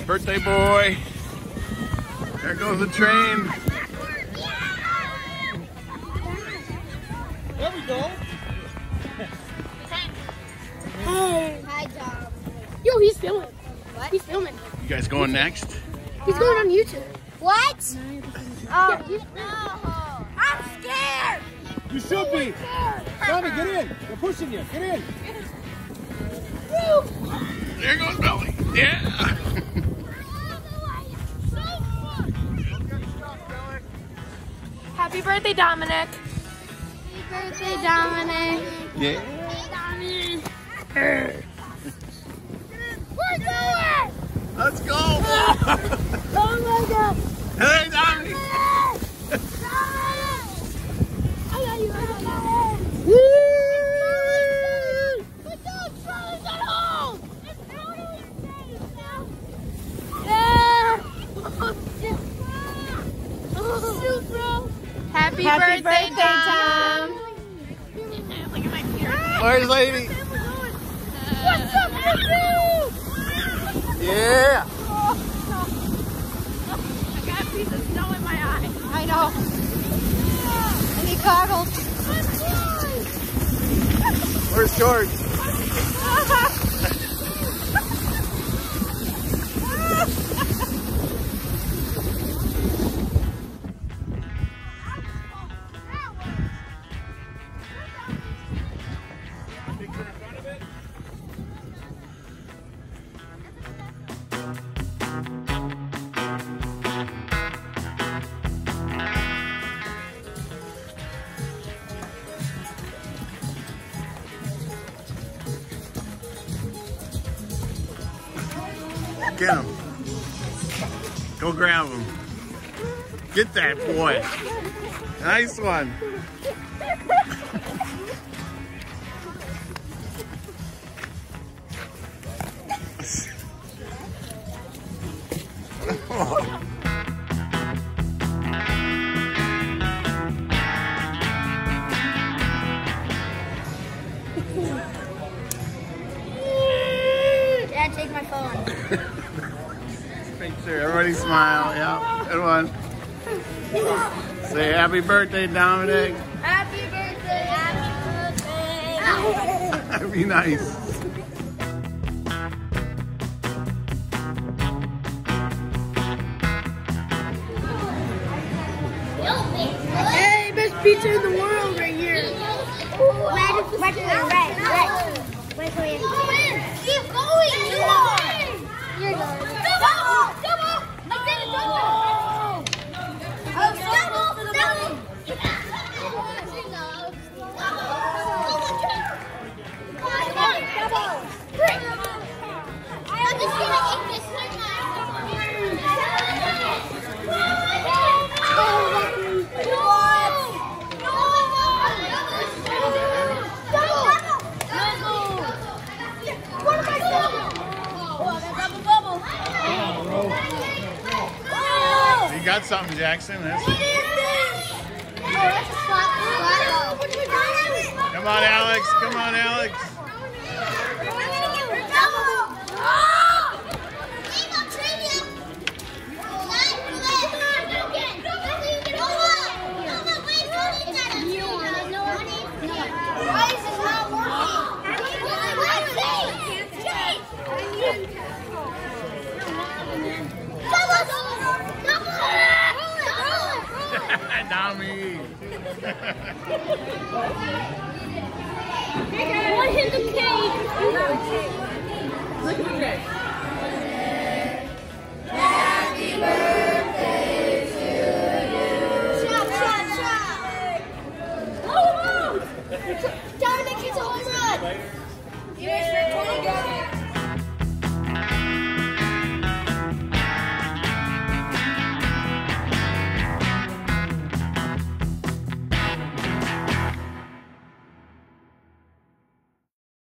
Birthday boy. There goes the train. There we go. Hey. Hi, Dom. Yo, he's filming. What? He's filming. You guys going next? He's going on YouTube. What? Oh, No. I'm scared. You should be. Johnny, get in. They're pushing you. Get in. There goes Billy. Yeah. happy birthday, Dominic. Happy birthday, Dominic. Yeah. We're going. Let's go. Oh my God. Hey, Dominic. Happy birthday, Tom. Look at my beard. Where's lady? What's up, Yeah. I got a piece of snow in my eye. I know. And he coddled. Where's George? Get him. Go grab him. Get that boy. Nice one. Dad, take my phone. Make sure everybody smile. Yeah, good one. Say happy birthday, Dominic. Happy birthday. Happy birthday. Be nice. Hey, best pizza in the world right here. Red. Keep going. You're going. Double. I did it. Double. I'm just gonna eat this one. You got something, Jackson. That's... Come on, Alex. Come on, Alex. Why is this not working? Dommy. One hit the cake. Look at the cake.